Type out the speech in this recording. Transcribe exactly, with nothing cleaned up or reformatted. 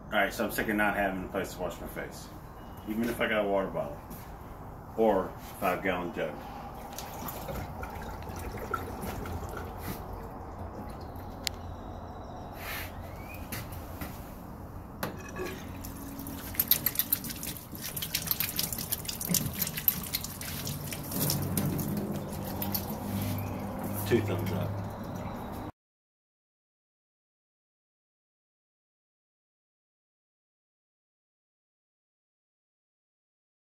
Alright, so I'm sick of not having a place to wash my face. Even if I got a water bottle. Or five gallon jug. Two thumbs up.